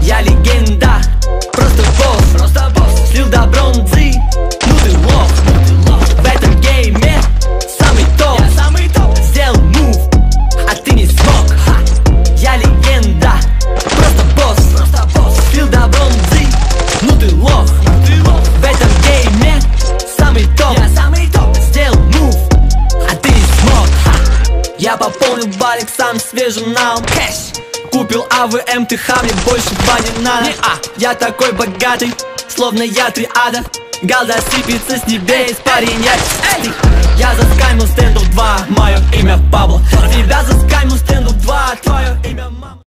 Я легенда, просто босс, слил до бронзы, ну ты лох. В этом гейме самый топ, сделал мув, а ты не смог. Я легенда, просто босс, слил до бронзы, ну ты лох. В этом гейме самый топ, сделал мув, а ты не смог. Я пополнил балик сам свежим наум, кэш. Купил АВМ, ТХ, мне больше не надо. Я такой богатый, словно я триада. Галда сыпется с небес, парень, я чистый. Я заскаймил стендов 2, мое имя Пабло. Тебя заскаймил стендов 2, твое имя мама.